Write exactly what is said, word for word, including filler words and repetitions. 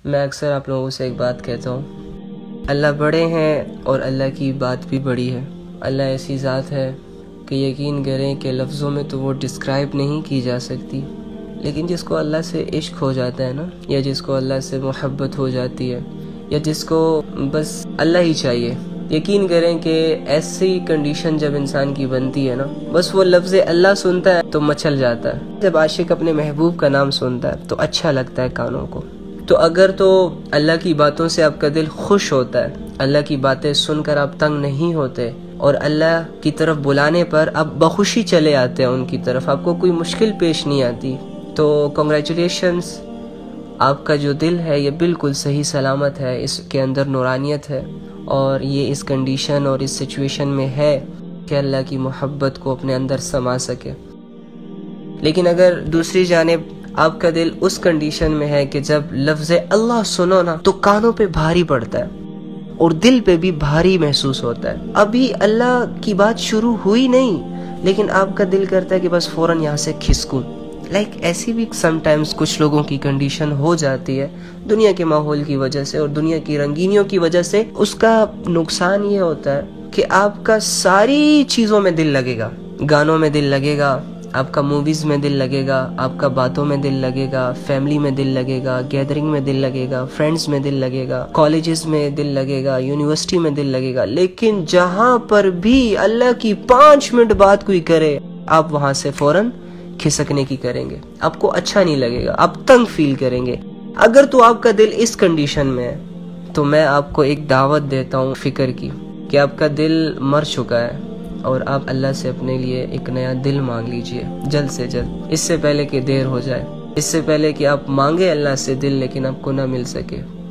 मैं अक्सर आप लोगों से एक बात कहता हूँ, अल्लाह बड़े हैं और अल्लाह की बात भी बड़ी है। अल्लाह ऐसी ज़ात है कि यकीन करें कि लफ्ज़ों में तो वो डिस्क्राइब नहीं की जा सकती, लेकिन जिसको अल्लाह से इश्क हो जाता है ना, या जिसको अल्लाह से मोहब्बत हो जाती है, या जिसको बस अल्लाह ही चाहिए, यकीन करें कि ऐसी कंडीशन जब इंसान की बनती है ना, बस वो लफ्ज़ अल्लाह सुनता है तो मचल जाता है। जब आशिक अपने महबूब का नाम सुनता है तो अच्छा लगता है कानों को। तो अगर तो अल्लाह की बातों से आपका दिल खुश होता है, अल्लाह की बातें सुनकर आप तंग नहीं होते और अल्लाह की तरफ बुलाने पर आप बखुशी चले आते हैं उनकी तरफ, आपको कोई मुश्किल पेश नहीं आती, तो कॉन्ग्रेचुलेशंस, आपका जो दिल है ये बिल्कुल सही सलामत है, इसके अंदर नूरानियत है और ये इस कंडीशन और इस सिचुएशन में है कि अल्लाह की मोहब्बत को अपने अंदर समा सके। लेकिन अगर दूसरी जानिब आपका दिल उस कंडीशन में है कि जब लफ्ज़ अल्लाह सुनो ना तो कानों पे भारी पड़ता है और दिल पे भी भारी महसूस होता है। अभी अल्लाह की बात शुरू हुई नहीं, लेकिन आपका दिल करता है कि बस फौरन यहाँ से खिसकूं। लाइक like, ऐसी भी समटाइम्स कुछ लोगों की कंडीशन हो जाती है दुनिया के माहौल की वजह से और दुनिया की रंगीनियों की वजह से। उसका नुकसान ये होता है कि आपका सारी चीज़ों में दिल लगेगा, गानों में दिल लगेगा, आपका मूवीज़ में दिल लगेगा, आपका बातों में दिल लगेगा, फैमिली में दिल लगेगा, गैदरिंग में दिल लगेगा, फ्रेंड्स में दिल लगेगा, कॉलेजेस में दिल लगेगा, यूनिवर्सिटी में दिल लगेगा। लेकिन जहाँ पर भी अल्लाह की पाँच मिनट बात कोई करे, आप वहाँ से फौरन खिसकने की करेंगे, आपको अच्छा नहीं लगेगा, आप तंग फील करेंगे। अगर तो आपका दिल इस कंडीशन में है तो मैं आपको एक दावत देता हूँ फिक्र की कि आपका दिल मर चुका है और आप अल्लाह से अपने लिए एक नया दिल मांग लीजिए जल्द से जल्द, इससे पहले कि देर हो जाए, इससे पहले कि आप मांगे अल्लाह से दिल लेकिन आपको ना मिल सके।